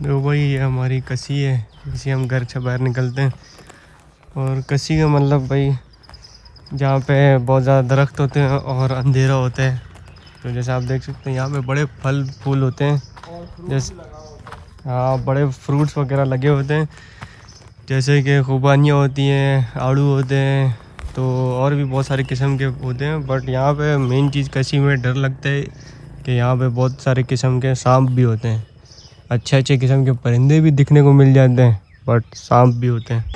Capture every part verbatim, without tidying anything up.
देखो भाई ये हमारी कसी है, इसी हम घर से बाहर निकलते हैं। और कसी का मतलब भाई जहाँ पे बहुत ज़्यादा दरख्त होते हैं और अंधेरा होता है। तो जैसे आप देख सकते हैं यहाँ पे बड़े फल फूल होते हैं, जैसे हाँ बड़े फ्रूट्स वगैरह लगे होते हैं, जैसे कि खुबानियाँ होती हैं, आड़ू होते हैं, तो और भी बहुत सारे किस्म के होते हैं। बट यहाँ पे मेन चीज़ कसी में डर लगता है कि यहाँ पे बहुत सारे किस्म के सांप भी होते हैं। अच्छे अच्छे किस्म के परिंदे भी दिखने को मिल जाते हैं, बट सांप भी होते हैं।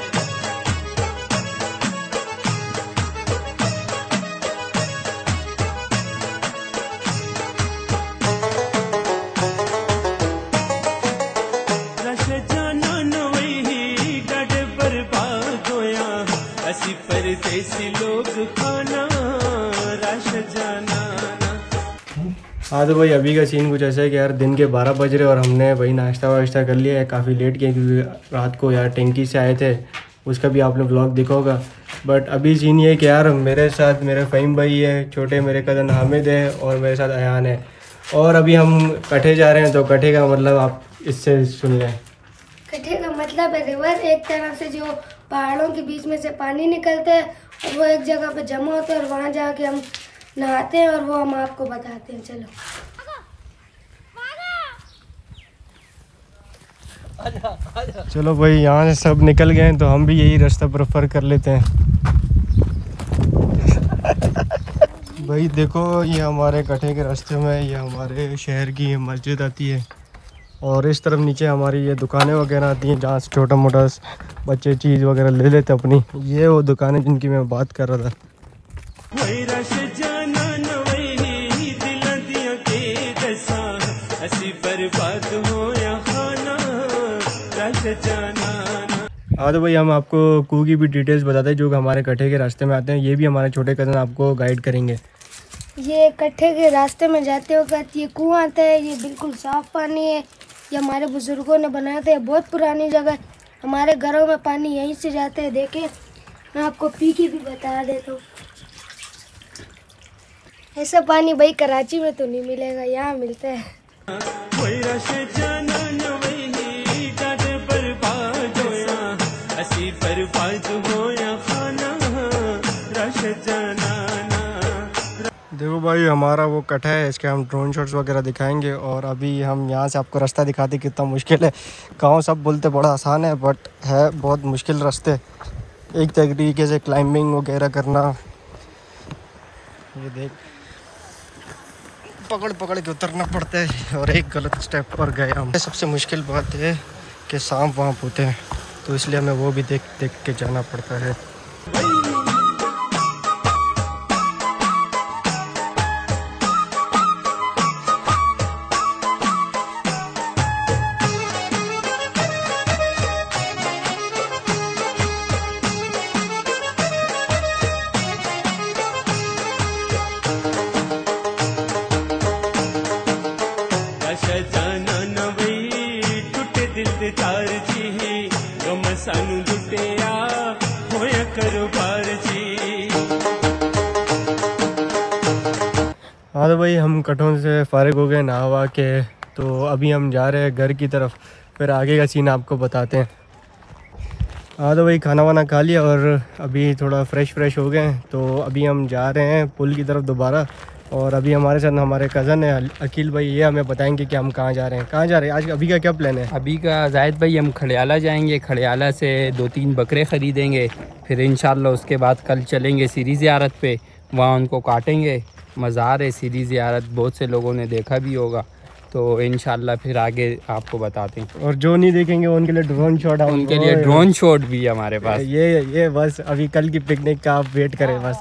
हाँ तो भाई अभी का सीन कुछ ऐसा है कि यार दिन के बारह बज रहे और हमने भाई नाश्ता वाश्ता कर लिया है। काफ़ी लेट किया क्योंकि रात को यार टैंकी से आए थे, उसका भी आपने ब्लॉग देखा होगा। बट अभी सीन ये है कि यार मेरे साथ मेरे फ़हीम भाई है, छोटे मेरे कज़न हामिद है और मेरे साथ अयान है। और अभी हम कट्ठे जा रहे हैं। तो कट्ठे का मतलब आप इससे सुन लें। कट्ठे का मतलब है रिवर, एक तरह से जो पहाड़ों के बीच में से पानी निकलता है और वो एक जगह पे जमा होता है और वहाँ जाके हम नहाते हैं और वो हम आपको बताते हैं। चलो चलो भाई यहाँ से सब निकल गए हैं तो हम भी यही रास्ता प्रेफर कर लेते हैं। भाई देखो ये हमारे कट्ठे के रास्ते में ये हमारे शहर की मस्जिद आती है और इस तरफ नीचे हमारी ये दुकानें वगैरह आती हैं जहाँ से छोटा मोटा बच्चे चीज़ वगैरह ले लेते अपनी। ये वो दुकानें जिनकी मैं बात कर रहा था। हाँ तो भाई हम आपको कू की भी डिटेल्स बताते हैं जो हमारे कट्ठे के रास्ते में आते हैं। ये भी हमारे छोटे कज़न आपको गाइड करेंगे। ये कट्ठे के रास्ते में जाते वक्त ये कुआं आता है, ये बिल्कुल साफ़ पानी है। ये हमारे बुज़ुर्गों ने बनाया था, बहुत पुरानी जगह। हमारे घरों में पानी यहीं से जाता है। देखें मैं आपको पी के भी बता देता हूँ। ऐसा पानी भाई कराची में तो नहीं मिलेगा, यहाँ मिलता है। देखो भाई हमारा वो कट्ठा है, इसके हम ड्रोन शॉट्स वगैरह दिखाएंगे। और अभी हम यहाँ से आपको रास्ता दिखाते कितना मुश्किल है। गाँव सब बोलते बड़ा आसान है बट है बहुत मुश्किल रास्ते। एक तरीके से क्लाइंबिंग वगैरह करना, ये देख पकड़ पकड़ के उतरना पड़ता है और एक गलत स्टेप पर गए हम। सबसे मुश्किल बात है कि सांप वहाँ होते हैं तो इसलिए हमें वो भी देख देख के जाना पड़ता है। हाँ तो भाई हम कट्ठों से फारिग हो गए नहा के, तो अभी हम जा रहे हैं घर की तरफ। फिर आगे का सीन आपको बताते हैं। हाँ तो भाई खाना वाना खा लिया और अभी थोड़ा फ्रेश फ्रेश हो गए, तो अभी हम जा रहे हैं पुल की तरफ दोबारा। और अभी हमारे साथ हमारे कज़न है अकील भाई, ये हमें बताएंगे कि हम कहाँ जा रहे हैं। कहाँ जा रहे हैं आज, अभी का क्या प्लान है? अभी का जाहिद भाई हम खड़ियाला जाएंगे, खड़ियाला से दो तीन बकरे ख़रीदेंगे, फिर इंशाल्लाह उसके बाद कल चलेंगे सीरी ज़ियारत पे, वहाँ उनको काटेंगे। मज़ार है सीरी ज़ियारत, बहुत से लोगों ने देखा भी होगा, तो इंशाल्लाह फिर आगे आपको बताते हैं। और जो नहीं देखेंगे उनके लिए ड्रोन शॉट, उनके लिए ड्रोन शॉट भी है हमारे पास। ये ये बस अभी कल की पिकनिक का आप वेट करें बस।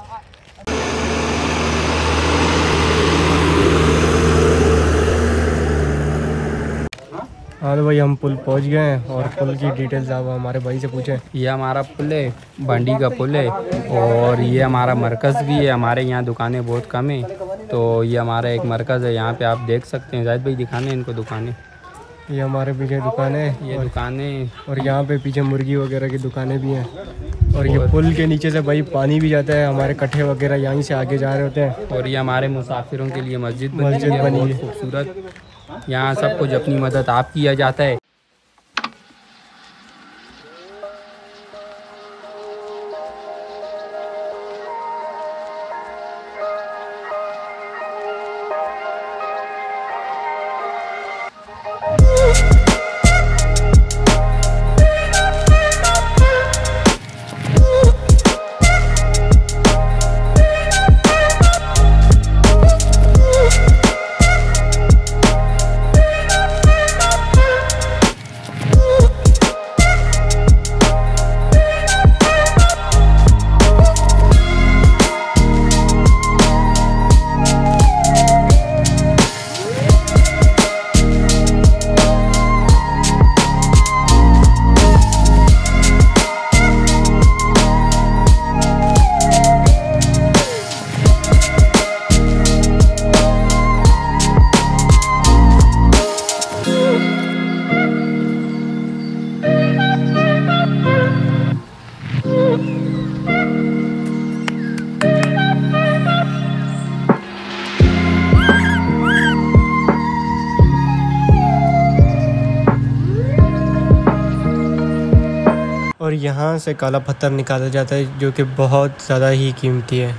हाँ तो भाई हम पुल पहुंच गए हैं और पुल की डिटेल्स आप हमारे भाई से पूछें। ये हमारा पुल है, बंडी का पुल है और ये हमारा मरकज़ भी है। हमारे यहाँ दुकानें बहुत कम हैं, तो ये हमारा एक मरकज़ है। यहाँ पे आप देख सकते हैं, जाहिद भाई दिखाने इनको दुकानें। ये हमारे पीछे दुकानें, ये दुकानें और यहाँ पे पीछे मुर्गी वगैरह की दुकानें भी हैं। और ये पुल के नीचे से भाई पानी भी जाता है, हमारे कट्ठे वगैरह यहीं से आगे जा रहे होते हैं। और ये हमारे मुसाफिरों के लिए मस्जिद मस्जिद बनी है खूबसूरत। यहाँ सब कुछ अपनी मदद आप किया जाता है। और यहाँ से काला पत्थर निकाला जाता है जो कि बहुत ज़्यादा ही कीमती है।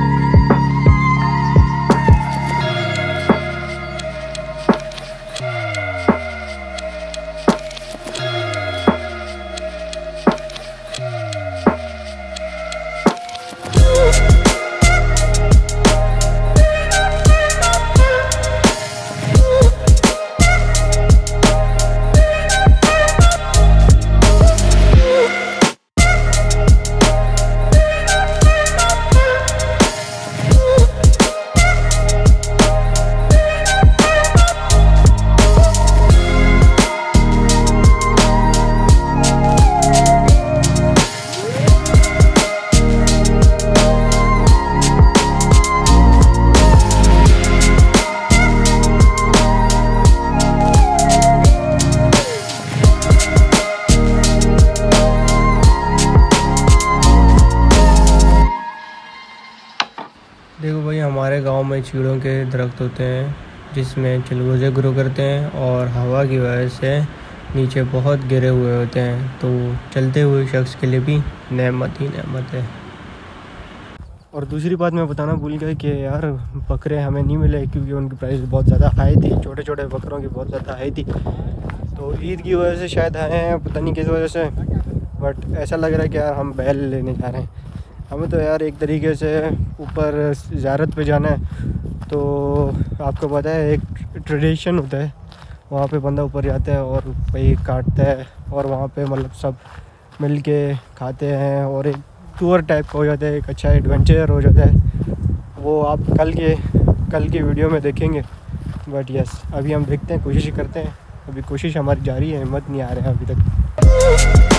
देखो भाई, हमारे गांव में चीड़ों के दरख्त होते हैं जिसमें चिलगोज़े ग्रो करते हैं और हवा की वजह से नीचे बहुत गिरे हुए होते हैं, तो चलते हुए शख्स के लिए भी नेमत ही नेमत है। और दूसरी बात मैं बताना भूल गया कि यार बकरे हमें नहीं मिले क्योंकि उनकी प्राइस बहुत ज़्यादा हाई थी, छोटे छोटे बकरों की बहुत ज़्यादा हाई थी। तो ईद की वजह से शायद आए हैं, पता नहीं किस वजह से, बट ऐसा लग रहा है कि यार हम बैल लेने जा रहे हैं। हमें तो यार एक तरीके से ऊपर ज़ियारत पे जाना है, तो आपको पता है एक ट्रेडिशन होता है, वहाँ पे बंदा ऊपर जाता है और भाई काटता है और वहाँ पे मतलब सब मिल के खाते हैं और एक टूर टाइप का हो जाता है, एक अच्छा एडवेंचर हो जाता है। वो आप कल के कल की वीडियो में देखेंगे। बट यस, अभी हम देखते हैं, कोशिश करते हैं, अभी कोशिश हमारी जारी है, हिम्मत नहीं आ रहा है अभी तक।